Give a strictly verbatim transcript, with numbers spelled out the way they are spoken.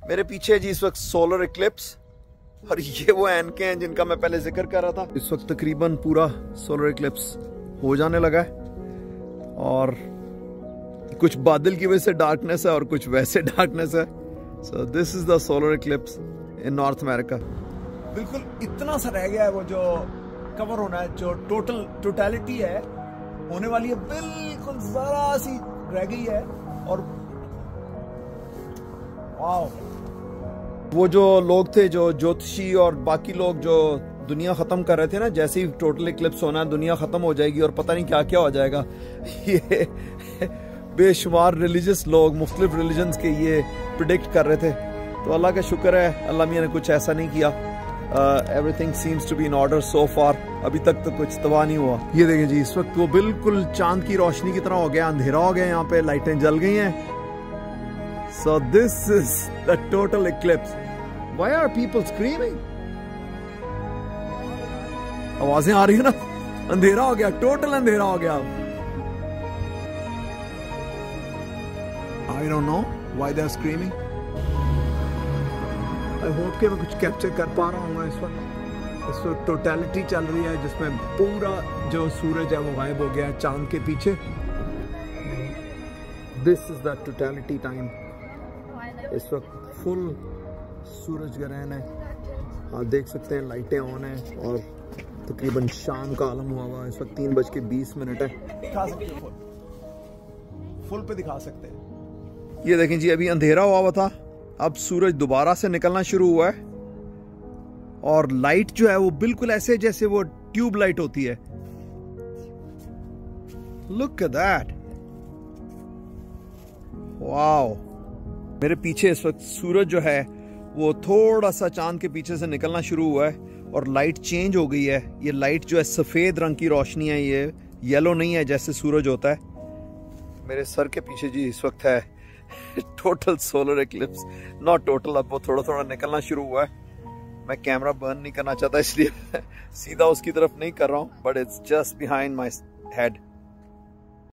मेरे पीछे जी इस वक्त सोलर इक्लिप्स, और ये वो एनके हैं जिनका मैं पहले जिक्र कर रहा था। इस वक्त तकरीबन पूरा सोलर इक्लिप्स हो जाने लगा है और कुछ बादल की वजह से डार्कनेस है और कुछ वैसे डार्कनेस है। So this is the solar eclipse in North America. बिल्कुल इतना सा रह गया है वो जो कवर होना है, जो टोटल टोटलिटी है होने वाली है, बिल्कुल जरा सी रह गई है। और वाओ, वो जो लोग थे जो ज्योतिषी और बाकी लोग जो दुनिया खत्म कर रहे थे ना, जैसे ही टोटल इक्लिप्स होना है दुनिया खत्म हो जाएगी और पता नहीं क्या क्या हो जाएगा, ये बेशुमार रिलीजियस लोग मुख्तलिफ रिलीजन्स के ये प्रिडिक्ट कर रहे थे। तो अल्लाह का शुक्र है अल्लाह मियां ने कुछ ऐसा नहीं किया। Everything seems to be in order so far. अभी तक तो कुछ तबाह नहीं हुआ। ये देखें जी, इस वक्त वो बिल्कुल चांद की रोशनी की तरह हो गया, अंधेरा हो गया, यहाँ पे लाइटें जल गई हैं। So this is the total eclipse. Why are people screaming? आवाजें आ रही है ना, अंधेरा हो गया, टोटल अंधेरा हो गया। I don't know why they're screaming. I hope कि मैं कुछ कैप्चर कर पा रहा हूँ इस वक्त। इस वक्त टोटलिटी चल रही है जिसमें पूरा जो सूरज है वो गायब हो गया है चांद के पीछे। This is the totality time. इस वक्त फुल सूरज ग्रहण है, आप देख सकते हैं लाइटें ऑन हैं और तकरीबन शाम का आलम हुआ हुआ। इस वक्त तीन बज के बीस मिनट है। दिखा सकते हैं फुल फुल पे दिखा सकते हैं। ये देखें जी, अभी अंधेरा हुआ हुआ था, अब सूरज दोबारा से निकलना शुरू हुआ है और लाइट जो है वो बिल्कुल ऐसे जैसे वो ट्यूब लाइट होती है। Look at that, wow. मेरे पीछे इस वक्त सूरज जो है वो थोड़ा सा चांद के पीछे से निकलना शुरू हुआ है और लाइट चेंज हो गई है। ये लाइट जो है सफेद रंग की रोशनी है, ये येलो नहीं है जैसे सूरज होता है। मेरे सर के पीछे जी इस वक्त है total solar eclipse. Not total, अब वो थोड़ा थोड़ा निकलना शुरू हुआ है। मैं कैमरा बर्न नहीं करना चाहता इसलिए सीधा उसकी तरफ नहीं कर रहा हूँ, but it's just behind my head.